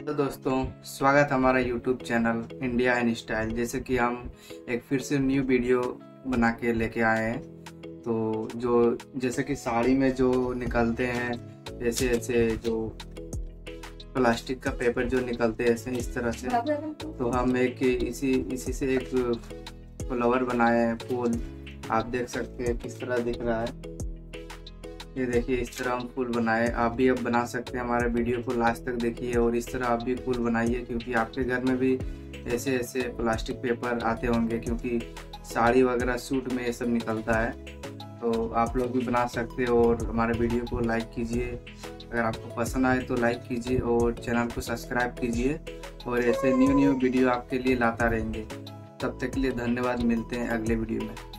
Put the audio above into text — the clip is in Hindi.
तो दोस्तों, स्वागत है हमारा YouTube channel India and style. जैसे कि हम एक फिर से न्यू वीडियो बना के लेके आए हैं। तो जो जैसे कि साड़ी में जो निकलते हैं ऐसे ऐसे जो प्लास्टिक का पेपर जो निकलते हैं ऐसे इस तरह से, तो हम एक इसी से एक फ्लावर बनाए हैं, फूल। आप देख सकते हैं किस तरह दिख रहा है। ये देखिए, इस तरह हम फूल बनाए। आप भी अब बना सकते हैं। हमारे वीडियो को लास्ट तक देखिए और इस तरह आप भी फूल बनाइए, क्योंकि आपके घर में भी ऐसे ऐसे प्लास्टिक पेपर आते होंगे, क्योंकि साड़ी वगैरह सूट में ये सब निकलता है। तो आप लोग भी बना सकते हो और हमारे वीडियो को लाइक कीजिए। अगर आपको पसंद आए तो लाइक कीजिए और चैनल को सब्सक्राइब कीजिए, और ऐसे न्यू वीडियो आपके लिए लाता रहेंगे। तब तक के लिए धन्यवाद। मिलते हैं अगले वीडियो में।